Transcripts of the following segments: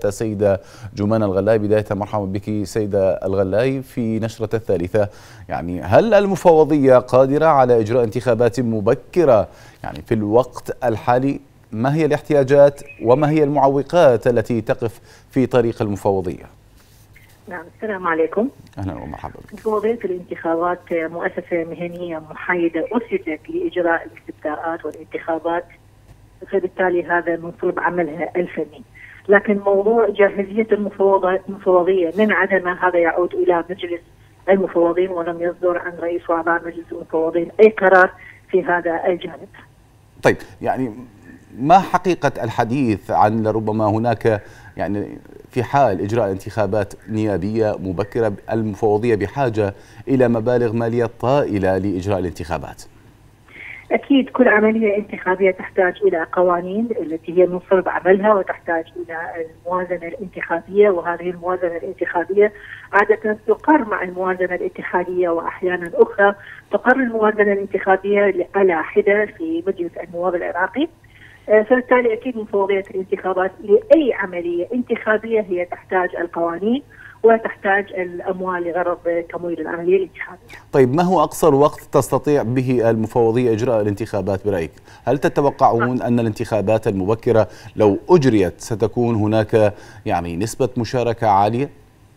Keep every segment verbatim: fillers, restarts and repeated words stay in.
الانتخابات السيدة جمانة الغلاي. بداية مرحبا بك سيدة الغلاي في نشرة الثالثة. يعني هل المفوضية قادرة على إجراء انتخابات مبكرة يعني في الوقت الحالي؟ ما هي الاحتياجات وما هي المعوقات التي تقف في طريق المفوضية؟ نعم، السلام عليكم. أهلا ومرحبا. مفوضية الانتخابات مؤسسة مهنية محايدة أسست لإجراء الاستفتاءات والانتخابات، فبالتالي هذا من صلب عملها الفني. لكن موضوع جاهزية المفوضية من عدمها هذا يعود إلى مجلس المفوضين، ولم يصدر عن رئيس وأعضاء مجلس المفوضين أي قرار في هذا الجانب. طيب، يعني ما حقيقة الحديث عن لربما هناك يعني في حال إجراء انتخابات نيابية مبكرة المفوضية بحاجة إلى مبالغ مالية طائلة لإجراء الانتخابات؟ أكيد كل عملية انتخابية تحتاج إلى قوانين التي هي من صلب عملها، وتحتاج إلى الموازنة الانتخابية، وهذه الموازنة الانتخابية عادة تقر مع الموازنة الاتحادية، وأحيانا أخرى تقر الموازنة الانتخابية على حدة في مجلس النواب العراقي. فبالتالي أكيد مفوضية الانتخابات لأي عملية انتخابية هي تحتاج القوانين وتحتاج الأموال لغرض تمويل العملية الانتخابية. طيب، ما هو أقصر وقت تستطيع به المفوضية إجراء الانتخابات برأيك؟ هل تتوقعون أن الانتخابات المبكرة لو أجريت ستكون هناك يعني نسبة مشاركة عالية؟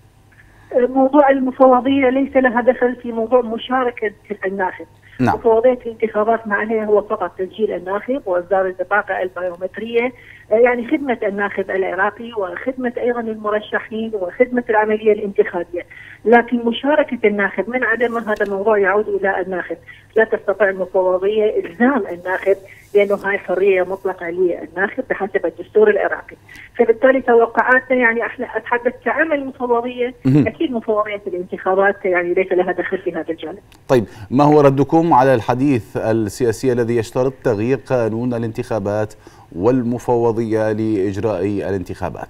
موضوع المفوضية ليس لها دخل في موضوع مشاركة الناخب. نعم. مفوضية الانتخابات ما عليها هو فقط تسجيل الناخب وإصدار البطاقة البيومترية، يعني خدمة الناخب العراقي وخدمة أيضا المرشحين وخدمة العملية الانتخابية. لكن مشاركة الناخب من عدمها هذا الموضوع يعود إلى الناخب. لا تستطيع المفوضية إلزام الناخب، لأنه هاي حرية مطلقة للناخب بحسب الدستور العراقي. فبالتالي توقعاتنا يعني احنا اتحدث كعمل المفوضية، أكيد مفوضية الانتخابات يعني ليس لها دخل في هذا الجانب. طيب، ما هو ردكم على الحديث السياسي الذي يشترط تغيير قانون الانتخابات والمفوضية لإجراء الانتخابات؟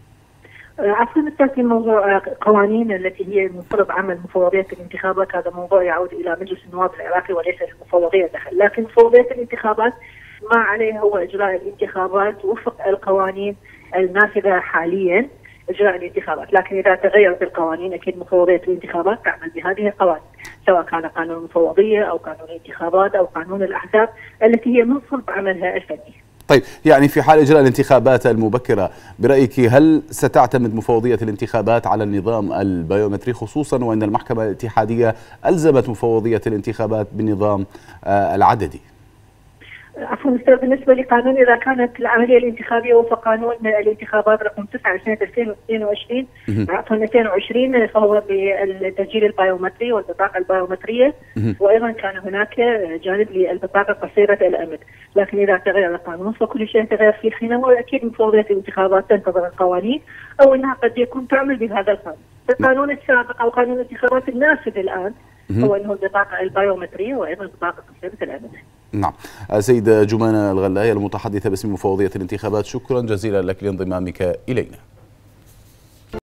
عفوا بالتأكيد موضوع قوانين التي هي من صلب عمل مفوضية الانتخابات هذا موضوع يعود إلى مجلس النواب العراقي وليس للمفوضية دخل. لكن مفوضية الانتخابات ما عليها هو إجراء الانتخابات وفق القوانين النافذة حاليا إجراء الانتخابات. لكن إذا تغيرت القوانين أكيد مفوضية الانتخابات تعمل بهذه القوانين، سواء كان قانون المفوضية أو قانون الانتخابات أو قانون الأحزاب التي هي من صلب عملها الفني. طيب، يعني في حال إجراء الانتخابات المبكرة برأيك هل ستعتمد مفوضية الانتخابات على النظام البيومتري، خصوصا وأن المحكمة الاتحادية ألزمت مفوضية الانتخابات بالنظام العددي؟ عفوا أستاذ، بالنسبة لقانون إذا كانت العملية الانتخابية وفق قانون الانتخابات رقم تسعة لسنة ألفين واثنين وعشرين عفوا ألفين وعشرين فهو بالتسجيل البيومتري والبطاقة البيومترية، وأيضا كان هناك جانب للبطاقة قصيرة الأمد. لكن إذا تغير القانون فكل شيء تغير في حينه، وأكيد مفوضية الانتخابات تنتظر القوانين أو أنها قد يكون تعمل بهذا القانون. القانون السابق أو قانون الانتخابات النافذ الآن هو أنه البطاقة البيومترية وأيضا البطاقة قصيرة الأمد. نعم. السيدة جمانة الغلاي المتحدثة باسم مفوضية الانتخابات، شكرا جزيلا لك لانضمامك إلينا.